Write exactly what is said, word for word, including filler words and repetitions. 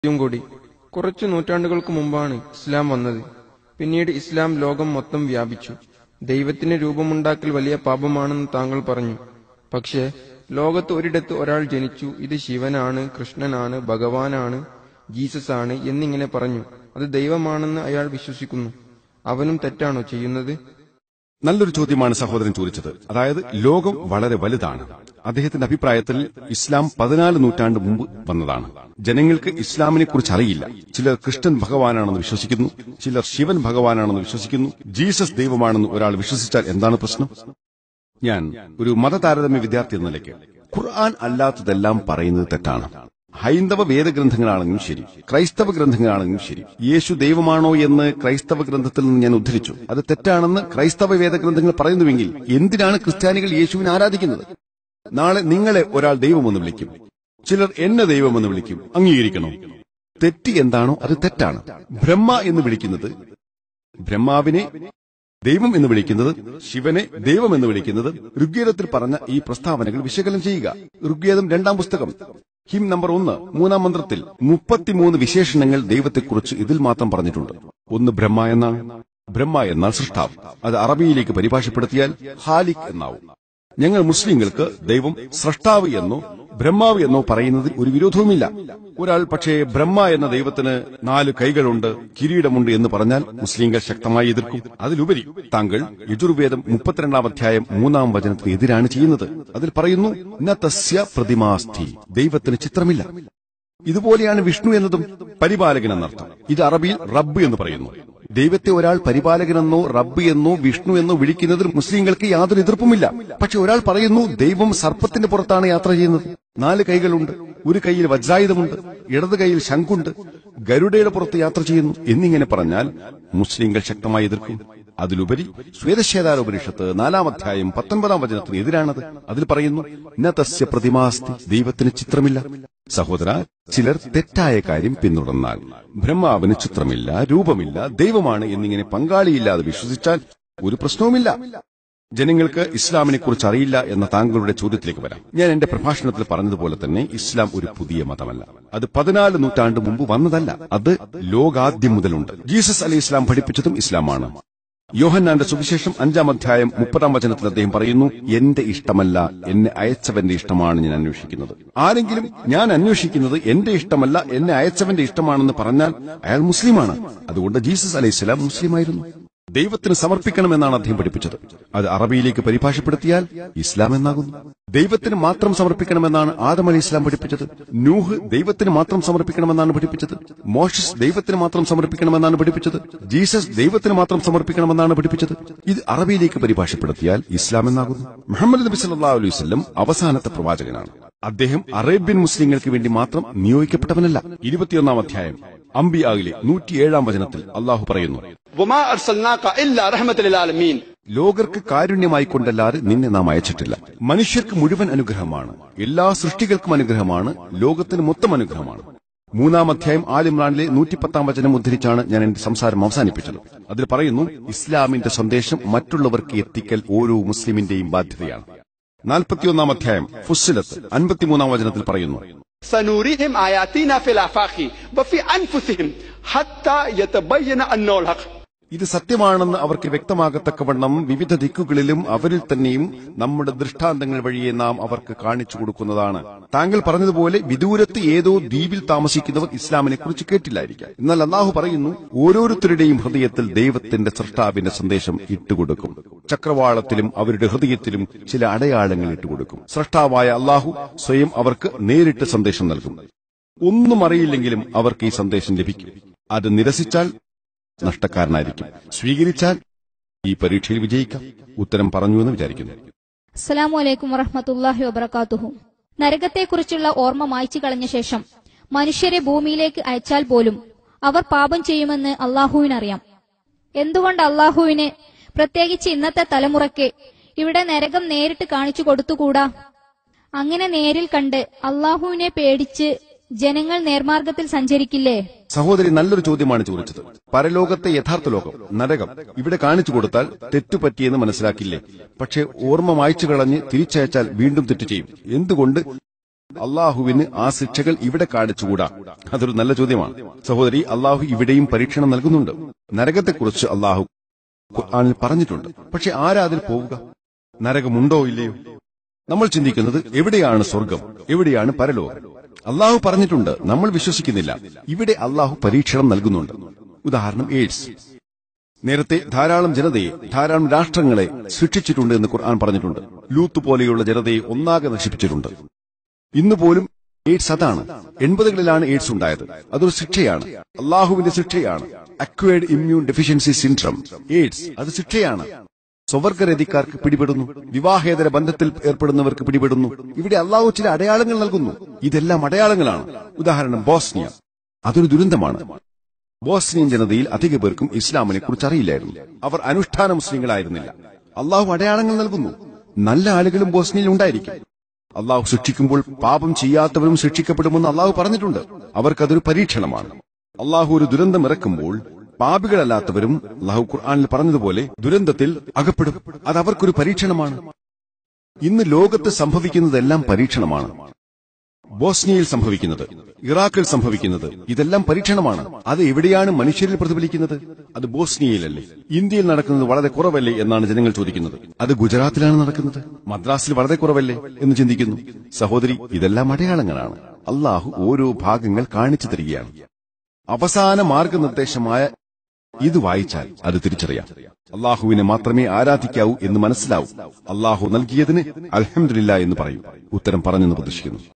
യും കൂടി. കുറച്ചു നൂറ്റാണ്ടുകൾക്ക് മുമ്പാണ് ഇസ്ലാം വന്നത്. പിന്നീട് ഇസ്ലാം ലോകം മൊത്തം വ്യാപിച്ചു. ദൈവത്തിന് രൂപമുണ്ടാക്കൽ വലിയ പാപമാണെന്ന് താങ്കൾ പറഞ്ഞു. പക്ഷേ ലോകത്ത് ഒരിടത്ത് ഒരാൾ ജനിച്ചു, ഇത് ശിവനാണ്, കൃഷ്ണനാണ്, ഭഗവാനാണ്, ജീസസ് ആണ് എന്നിങ്ങനെ പറഞ്ഞു. അത് ദൈവമാണെന്ന് അയാൾ വിശ്വസിക്കുന്നു. അവനും തെറ്റാണോ ചെയ്യുന്നത്? നല്ലൊരു ചോദ്യമാണ് സഹോദരൻ ചോദിച്ചത്. അതായത് ലോകം വളരെ വലുതാണ്. അദ്ദേഹത്തിന്റെ അഭിപ്രായത്തിൽ ഇസ്ലാം പതിനാല് നൂറ്റാണ്ട് മുമ്പ് വന്നതാണ്. ജനങ്ങൾക്ക് ഇസ്ലാമിനെ കുറിച്ച് അറിയില്ല. ചിലർ കൃഷ്ണൻ ഭഗവാനാണെന്ന് വിശ്വസിക്കുന്നു, ചിലർ ശിവൻ ഭഗവാനാണെന്ന് വിശ്വസിക്കുന്നു. ജീസസ് ദൈവമാണെന്ന് ഒരാൾ വിശ്വസിച്ചാൽ എന്താണ് പ്രശ്നം? ഞാൻ ഒരു മതതാരതമ്യ വിദ്യാർത്ഥി എന്ന നിലയ്ക്ക് ഖുർആൻ അല്ലാത്തതെല്ലാം പറയുന്നത് തെറ്റാണ്. ഹൈന്ദവ വേദഗ്രന്ഥങ്ങളാണെങ്കിലും ശരി, ക്രൈസ്തവ ഗ്രന്ഥങ്ങളാണെങ്കിലും ശരി, യേശു ദൈവമാണോ എന്ന് ക്രൈസ്തവ ഗ്രന്ഥത്തിൽ നിന്ന് ഞാൻ ഉദ്ധരിച്ചു. അത് തെറ്റാണെന്ന് ക്രൈസ്തവ വേദഗ്രന്ഥങ്ങൾ പറയുന്നുവെങ്കിൽ എന്തിനാണ് ക്രിസ്ത്യാനികൾ യേശുവിനെ ആരാധിക്കുന്നത്? നാളെ നിങ്ങളെ ഒരാൾ ദൈവമെന്ന് വിളിക്കും, ചിലർ എന്നെ ദൈവമെന്ന് വിളിക്കും. അംഗീകരിക്കണോ? തെറ്റ് എന്താണോ അത് തെറ്റാണ്. ബ്രഹ്മ എന്ന് വിളിക്കുന്നത്, ബ്രഹ്മാവിനെ ദൈവം എന്ന് വിളിക്കുന്നത്, ശിവനെ ദൈവം എന്ന് വിളിക്കുന്നത്, ഋഗ്വേദത്തിൽ പറഞ്ഞ ഈ പ്രസ്താവനകൾ വിശകലനം ചെയ്യുക. ഋഗ്വേദം രണ്ടാം പുസ്തകം ഹിം നമ്പർ ഒന്ന് മൂന്നാം മന്ത്രത്തിൽ മുപ്പത്തിമൂന്ന് വിശേഷണങ്ങൾ ദൈവത്തെക്കുറിച്ച് ഇതിൽ മാത്രം പറഞ്ഞിട്ടുണ്ട്. ഒന്ന് ബ്രഹ്മ എന്നാണ്. ബ്രഹ്മ എന്നാൽ സൃഷ്ടാവ്. അത് അറബിയിലേക്ക് പരിഭാഷപ്പെടുത്തിയാൽ ഖാലിഖ് എന്നാവും. ഞങ്ങൾ മുസ്ലിങ്ങൾക്ക് ദൈവം സൃഷ്ടാവ് എന്നോ ബ്രഹ്മാവ് എന്നോ പറയുന്നതിൽ ഒരു വിരോധവുമില്ല. ഒരാൾ പക്ഷേ ബ്രഹ്മ എന്ന ദൈവത്തിന് നാല് കൈകളുണ്ട്, കിരീടമുണ്ട് എന്ന് പറഞ്ഞാൽ മുസ്ലിങ്ങൾ ശക്തമായി എതിർക്കും. അതിലുപരി താങ്കൾ യജുർവേദം മുപ്പത്തിരണ്ടാം അധ്യായം മൂന്നാം വചനത്തിന് എതിരാണ് ചെയ്യുന്നത്. അതിൽ പറയുന്നു, ന തസ്യ പ്രതിമാസ്തി, ദൈവത്തിന് ചിത്രമില്ല. ഇതുപോലെയാണ് വിഷ്ണു എന്നതും പരിപാലകൻ എന്നർത്ഥം. ഇത് അറബിയിൽ റബ്ബ് എന്ന് പറയുന്നു. ദൈവത്തെ ഒരാൾ പരിപാലകനെന്നോ റബ്ബ് എന്നോ വിഷ്ണു എന്നോ വിളിക്കുന്നതിൽ മുസ്ലിങ്ങൾക്ക് യാതൊരു എതിർപ്പുമില്ല. പക്ഷെ ഒരാൾ പറയുന്നു ദൈവം സർപ്പത്തിന്റെ പുറത്താണ് യാത്ര ചെയ്യുന്നത്, നാല് കൈകളുണ്ട്, ഒരു കൈയിൽ വജ്രായുധമുണ്ട്, ഇടത് കൈയിൽ ശംഖുണ്ട്, ഗരുഡയുടെ പുറത്ത് യാത്ര ചെയ്യുന്നു എന്നിങ്ങനെ പറഞ്ഞാൽ മുസ്ലിങ്ങൾ ശക്തമായി എതിർക്കും. അതിലുപരി ശ്വേതശ്വേതാരോപനിഷത്ത് നാലാം അധ്യായം പത്തൊൻപതാം വചനത്തിന് എതിരാണത്. അതിൽ പറയുന്നു, ന തസ്യ പ്രതിമാസ്തി, ദൈവത്തിന് ചിത്രമില്ല. സഹോദര, ചിലർ തെറ്റായ കാര്യം പിന്തുടർന്നാൽ ബ്രഹ്മാവിന് ചിത്രമില്ല, രൂപമില്ല, ദൈവമാണ് എന്നിങ്ങനെ പങ്കാളിയില്ലാതെ വിശ്വസിച്ചാൽ ഒരു പ്രശ്നവുമില്ല. ജനങ്ങൾക്ക് ഇസ്ലാമിനെ കുറിച്ച് അറിയില്ല എന്ന താങ്കളുടെ ചോദ്യത്തിലേക്ക് വരാം. ഞാൻ എന്റെ പ്രഭാഷണത്തിൽ പറഞ്ഞതുപോലെ തന്നെ ഇസ്ലാം ഒരു പുതിയ മതമല്ല. അത് പതിനാല് നൂറ്റാണ്ട് മുമ്പ് വന്നതല്ല. അത് ലോകാദ്യം മുതലുണ്ട്. ജീസസ് അലൈഹി ഇസ്ലാം പഠിപ്പിച്ചതും ഇസ്ലാമാണ്. യോഹന്നാന്റെ സുവിശേഷം അഞ്ചാം അധ്യായം മുപ്പതാം വചനത്തിൽ അദ്ദേഹം പറയുന്നു, എന്റെ ഇഷ്ടമല്ല, എന്നെ അയച്ചവന്റെ ഇഷ്ടമാണ് ഞാൻ അന്വേഷിക്കുന്നത്. ആരെങ്കിലും ഞാൻ അന്വേഷിക്കുന്നത് എന്റെ ഇഷ്ടമല്ല, എന്നെ അയച്ചവന്റെ ഇഷ്ടമാണെന്ന് പറഞ്ഞാൽ അയാൾ മുസ്ലിമാണ്. അതുകൊണ്ട് ജീസസ് അലൈഹി സ്വലാം മുസ്ലിമായിരുന്നു. ദൈവത്തിന് സമർപ്പിക്കണമെന്നാണ് അദ്ദേഹം പഠിപ്പിച്ചത്. അത് അറബിയിലേക്ക് പരിഭാഷപ്പെടുത്തിയാൽ ഇസ്ലാം എന്നാകുന്നു. ദൈവത്തിന് മാത്രം സമർപ്പിക്കണമെന്നാണ് ആദം അലൈഹി ഇസ്ലാം പഠിപ്പിച്ചത്. നൂഹ് ദൈവത്തിന് മാത്രം സമർപ്പിക്കണമെന്നാണ് പഠിപ്പിച്ചത്. മോശസ് ദൈവത്തിന് മാത്രം സമർപ്പിക്കണമെന്നാണ് പഠിപ്പിച്ചത്. ജീസസ് ദൈവത്തിന് മാത്രം സമർപ്പിക്കണമെന്നാണ് പഠിപ്പിച്ചത്. ഇത് അറബിയിലേക്ക് പരിഭാഷപ്പെടുത്തിയാൽ ഇസ്ലാം എന്നാകുന്നു. മുഹമ്മദ് നബി സല്ലല്ലാഹു അലൈഹി വസല്ലം അവസാനത്തെ പ്രവാചകനാണ്. അദ്ദേഹം അറേബ്യൻ മുസ്ലിങ്ങൾക്ക് വേണ്ടി മാത്രം നിയോഗിക്കപ്പെട്ടവനല്ല. ഇരുപത്തിയൊന്നാം അധ്യായം അംബിയായിലെ നൂറ്റിയേഴാം വചനത്തിൽ അള്ളാഹു പറയുന്നു, ലോകർക്ക് കാരുണ്യമായി കൊണ്ടല്ലാതെ നിന്നെ നാം അയച്ചിട്ടില്ല. മനുഷ്യർക്ക് മുഴുവൻ അനുഗ്രഹമാണ്, എല്ലാ സൃഷ്ടികൾക്കും അനുഗ്രഹമാണ്, ലോകത്തിന് മൊത്തം അനുഗ്രഹമാണ്. മൂന്നാം അധ്യായം ആൽ ഇമ്രാനിലെ നൂറ്റിപ്പത്താം വചനം ഉദ്ധരിച്ചാണ് ഞാൻ എന്റെ സംസാരം അവസാനിപ്പിച്ചത്. അതിൽ പറയുന്നു, ഇസ്ലാമിന്റെ സന്ദേശം മറ്റുള്ളവർക്ക് എത്തിക്കൽ ഓരോ മുസ്ലിമിന്റെയും ബാധ്യതയാണ്. നാൽപ്പത്തിയൊന്നാം അധ്യായം ഫുസ്സിലത്ത് അൻപത്തിമൂന്നാം വചനത്തിൽ പറയുന്നു, സനൂരിഹിം ആയാതീന ഫിൽ ആഫാഖി വഫി അൻഫുസിഹിം ഹത്താ യതബയ്യന അന്നൽ ഹഖ്. ഇത് സത്യമാണെന്ന് അവർക്ക് വ്യക്തമാകത്തക്കവണ്ണം വിവിധ ദിക്കുകളിലും അവരിൽ തന്നെയും നമ്മുടെ ദൃഷ്ടാന്തങ്ങൾ വഴിയെ നാം അവർക്ക് കാണിച്ചു കൊടുക്കുന്നതാണ്. താങ്കൾ പറഞ്ഞതുപോലെ വിദൂരത്ത് ഏതോ ദ്വീപിൽ താമസിക്കുന്നവർ ഇസ്ലാമിനെ കുറിച്ച് കേട്ടില്ലായിരിക്കാം. എന്നാൽ അല്ലാഹു പറയുന്നു, ഓരോരുത്തരുടെയും ഹൃദയത്തിൽ ദൈവത്തിന്റെ സൃഷ്ടാവിന്റെ സന്ദേശം ഇട്ടുകൊടുക്കും. ചക്രവാളത്തിലും അവരുടെ ഹൃദയത്തിലും ചില അടയാളങ്ങൾ ഇട്ടുകൊടുക്കും. സൃഷ്ടാവായ അല്ലാഹു സ്വയം അവർക്ക് നേരിട്ട് സന്ദേശം നൽകും. ഒന്നും അറിയില്ലെങ്കിലും അവർക്ക് ഈ സന്ദേശം ലഭിക്കും. അത് നിരസിച്ചാൽ നഷ്ടക്കാരനായിരിക്കും, സ്വീകരിച്ചാൽ ഈ പരീക്ഷയിൽ വിജയിക്കാം. ഉത്തരം പറഞ്ഞുവെന്ന് വിചാരിക്കുന്നു. അസ്സലാമു അലൈക്കും വറഹ്മത്തുള്ളാഹി വബറകാതുഹു. നരകത്തെക്കുറിച്ചുള്ള ഓർമ്മ മായ്ച്ചു കളഞ്ഞ ശേഷം മനുഷ്യരെ ഭൂമിയിലേക്ക് അയച്ചാൽ പോലും അവർ പാപം ചെയ്യുമെന്ന് അള്ളാഹുവിനറിയാം. എന്തുകൊണ്ട് അള്ളാഹുവിന്, പ്രത്യേകിച്ച് ഇന്നത്തെ തലമുറയ്ക്ക്, ഇവിടെ നരകം നേരിട്ട് കാണിച്ചു കൊടുത്തുകൂടാ? അങ്ങനെ നേരിൽ കണ്ട് അള്ളാഹുവിനെ പേടിച്ച് ജനങ്ങൾ നേർമാർഗത്തിൽ സഞ്ചരിക്കില്ലേ? സഹോദരി, നല്ലൊരു ചോദ്യമാണ് ചോദിച്ചത്. പരലോകത്തെ യഥാർത്ഥ ലോകം, നരകം ഇവിടെ കാണിച്ചു കൊടുത്താൽ തെറ്റുപറ്റിയെന്ന് മനസ്സിലാക്കില്ലേ? പക്ഷെ ഓർമ്മ മായ്ച്ചു കളഞ്ഞ് തിരിച്ചയച്ചാൽ വീണ്ടും തെറ്റു ചെയ്യും. എന്തുകൊണ്ട്? അള്ളാഹുവിന് ആ ശിക്ഷകൾ ഇവിടെ കാണിച്ചുകൂടാ? അതൊരു നല്ല ചോദ്യമാണ് സഹോദരി. അള്ളാഹു ഇവിടെയും പരീക്ഷണം നൽകുന്നുണ്ട്. നരകത്തെക്കുറിച്ച് അള്ളാഹു ഖുർആനിൽ പറഞ്ഞിട്ടുണ്ട്. പക്ഷെ ആരാ അതിൽ പോവുക? നരകമുണ്ടോ ഇല്ലയോ? നമ്മൾ ചിന്തിക്കുന്നത് എവിടെയാണ് സ്വർഗം, എവിടെയാണ് പരലോകം? അള്ളാഹു പറഞ്ഞിട്ടുണ്ട്, നമ്മൾ വിശ്വസിക്കുന്നില്ല. ഇവിടെ അള്ളാഹു പരീക്ഷണം നൽകുന്നുണ്ട്. ഉദാഹരണം എയ്ഡ്സ്. നേരത്തെ ധാരാളം ജനതയെ, ധാരാളം രാഷ്ട്രങ്ങളെ ശിക്ഷിച്ചിട്ടുണ്ട് എന്ന് ഖുർആൻ പറഞ്ഞിട്ടുണ്ട്. ലൂത്ത് പോലെയുള്ള ജനതയെ ഒന്നാകെ നശിപ്പിച്ചിട്ടുണ്ട്. ഇന്നുപോലും എയ്ഡ്സ് അതാണ്. എൺപതുകളിലാണ് എയ്ഡ്സ് ഉണ്ടായത്. അതൊരു ശിക്ഷയാണ്, അള്ളാഹുവിന്റെ ശിക്ഷയാണ്. Acquired immune deficiency syndrome, AIDS, അത് ശിക്ഷയാണ്. സ്വവർഗരതിക്കാർക്ക് പിടിപെടുന്നു, വിവാഹേതര ബന്ധത്തിൽ ഏർപ്പെടുന്നവർക്ക് പിടിപെടുന്നു. ഇവിടെ അള്ളാഹു ചില അടയാളങ്ങൾ നൽകുന്നു. ഇതെല്ലാം അടയാളങ്ങളാണ്. ഉദാഹരണം ബോസ്നിയ, അതൊരു ദുരന്തമാണ്. ബോസ്നിയൻ ജനതയിൽ അധിക പേർക്കും ഇസ്ലാമിനെ കുറിച്ച് അറിയില്ലായിരുന്നു. അവർ അനുഷ്ഠാന മുസ്ലിങ്ങളായിരുന്നില്ല. അള്ളാഹു അടയാളങ്ങൾ നൽകുന്നു. നല്ല ആളുകളും ബോസ്നിയയിൽ ഉണ്ടായിരിക്കും. അള്ളാഹു ശിക്ഷിക്കുമ്പോൾ പാപം ചെയ്യാത്തവരും ശിക്ഷിക്കപ്പെടുമെന്ന് അള്ളാഹു പറഞ്ഞിട്ടുണ്ട്. അവർക്കതൊരു പരീക്ഷണമാണ്. അള്ളാഹു ഒരു ദുരന്തം ഇറക്കുമ്പോൾ പാപികളല്ലാത്തവരും അള്ളാഹു ഖുർആനിൽ പറഞ്ഞതുപോലെ ദുരന്തത്തിൽ അകപ്പെടും. അത് അവർക്കൊരു പരീക്ഷണമാണ്. ഇന്ന് ലോകത്ത് സംഭവിക്കുന്നതെല്ലാം പരീക്ഷണമാണ്. ബോസ്നിയയിൽ സംഭവിക്കുന്നത്, ഇറാഖിൽ സംഭവിക്കുന്നത്, ഇതെല്ലാം പരീക്ഷണമാണ്. അത് എവിടെയാണ് മനുഷ്യരിൽ പ്രതിഫലിക്കുന്നത്? അത് ബോസ്നിയയിലല്ലേ? ഇന്ത്യയിൽ നടക്കുന്നത് വളരെ കുറവല്ലേ എന്നാണ് ജനങ്ങൾ ചോദിക്കുന്നത്. അത് ഗുജറാത്തിലാണ് നടക്കുന്നത്. മദ്രാസിൽ വളരെ കുറവല്ലേ എന്ന് ചിന്തിക്കുന്നു. സഹോദരി, ഇതെല്ലാം അടയാളങ്ങളാണ്. അള്ളാഹു ഓരോ ഭാഗങ്ങൾ കാണിച്ചു തരികയാണ്. അവസാന മാർഗനിർദ്ദേശമായ ഇത് വായിച്ചാൽ അത് തിരിച്ചറിയാം. അള്ളാഹുവിനെ മാത്രമേ ആരാധിക്കാവൂ എന്ന് മനസ്സിലാവൂ. അള്ളാഹു നൽകിയതിന് അൽഹംദുലില്ലാ എന്ന് പറയൂ. ഉത്തരം പറഞ്ഞെന്ന് പ്രതീക്ഷിക്കുന്നു.